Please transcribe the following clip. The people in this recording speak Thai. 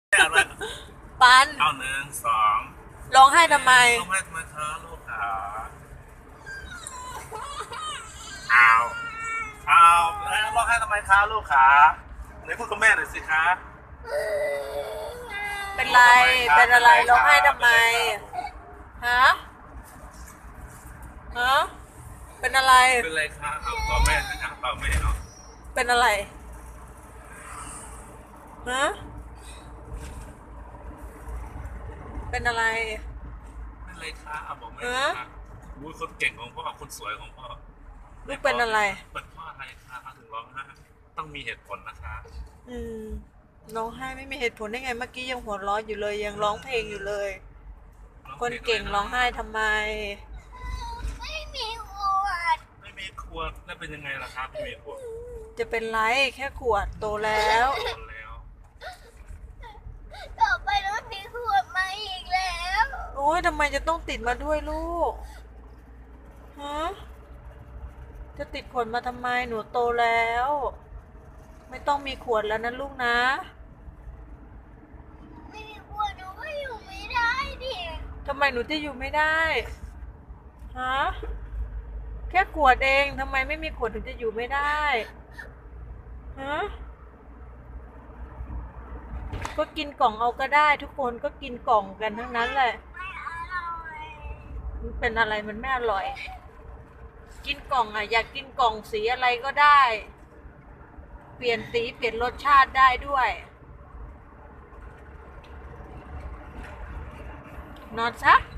อะไรปันเอาหนึ่งสองร้องไห้ทำไมร้องไห้ทำไมคะลูกขาเอาเอาแล้วร้องไห้ทำไมคะลูกขาไหนพูดกับแม่หน่อยสิคะเป็นไรเป็นอะไรร้องไห้ทำไมฮะฮะเป็นอะไรเป็นไรคะเอาต่อแม่นะคะต่อแม่เนาะเป็นอะไรฮะเป็นอะไรเป็นไรคะเอาบอกแม่นะคะวุ้ยคนเก่งของพ่อคนสวยของพ่อลูกเป็นอะไรเป็นพ่ออะไรคะถึงร้องไห้ต้องมีเหตุผลนะคะอืมร้องไห้ไม่มีเหตุผลได้ไงเมื่อกี้ยังหัวเราะอยู่เลยยังร้องเพลงอยู่เลยคนเก่งร้องไห้ทำไมไม่มีขวดไม่มีขวดแล้วเป็นยังไงล่ะครับไม่มีขวดจะเป็นไรแค่ขวดโตแล้วต่อไปแล้วไม่มีขวดมาอีกแล้วโอ้ยทำไมจะต้องติดมาด้วยลูกฮะจะติดขวดมาทำไมหนูโตแล้วไม่ต้องมีขวดแล้วนะลูกนะไม่มีขวดหนูก็อยู่ไม่ได้ดิทำไมหนูจะอยู่ไม่ได้ฮะแค่ขวดเองทำไมไม่มีขวดถึงจะอยู่ไม่ได้ฮะก็กินกล่องเอาก็ได้ทุกคนก็กินกล่องกันทั้งนั้นแหละไม่อร่อยมันเป็นอะไรมันไม่อร่อยกินกล่องอ่ะอยากกินกล่องสีอะไรก็ได้ เปลี่ยนสีเปลี่ยนรสชาติได้ด้วยนอนซะ